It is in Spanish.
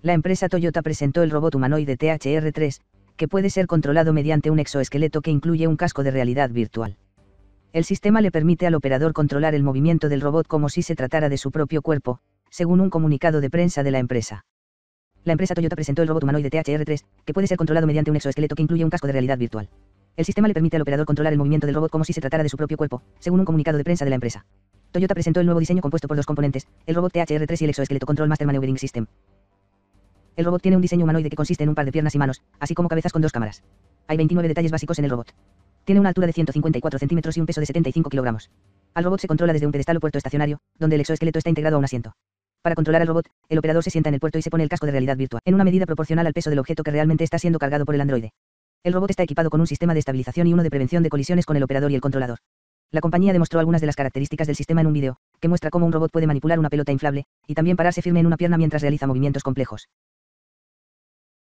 La empresa Toyota presentó el robot humanoide THR3, que puede ser controlado mediante un exoesqueleto que incluye un casco de realidad virtual. El sistema le permite al operador controlar el movimiento del robot como si se tratara de su propio cuerpo, según un comunicado de prensa de la empresa. La empresa Toyota presentó el robot humanoide THR3, que puede ser controlado mediante un exoesqueleto que incluye un casco de realidad virtual. El sistema le permite al operador controlar el movimiento del robot como si se tratara de su propio cuerpo, según un comunicado de prensa de la empresa. Toyota presentó el nuevo diseño compuesto por dos componentes, el robot THR3 y el exoesqueleto Control Master Maneuvering System. El robot tiene un diseño humanoide que consiste en un par de piernas y manos, así como cabezas con dos cámaras. Hay 29 detalles básicos en el robot. Tiene una altura de 154 centímetros y un peso de 75 kilogramos. Al robot se controla desde un pedestal o puerto estacionario, donde el exoesqueleto está integrado a un asiento. Para controlar al robot, el operador se sienta en el puerto y se pone el casco de realidad virtual, en una medida proporcional al peso del objeto que realmente está siendo cargado por el androide. El robot está equipado con un sistema de estabilización y uno de prevención de colisiones con el operador y el controlador. La compañía demostró algunas de las características del sistema en un vídeo, que muestra cómo un robot puede manipular una pelota inflable, y también pararse firme en una pierna mientras realiza movimientos complejos.